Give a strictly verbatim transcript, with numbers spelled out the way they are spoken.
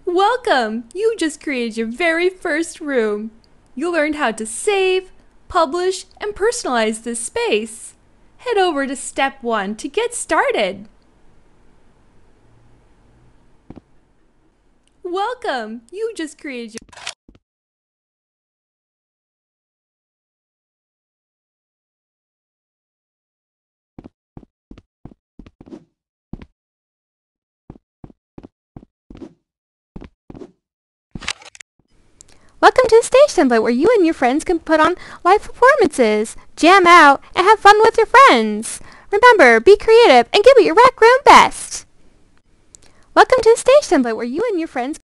Welcome! You just created your very first room. You learned how to save, publish, and personalize this space. Head over to step one to get started. Welcome! You just created your Welcome to the stage template where you and your friends can put on live performances, jam out, and have fun with your friends. Remember, be creative and give it your Rec Room best. Welcome to the stage template where you and your friends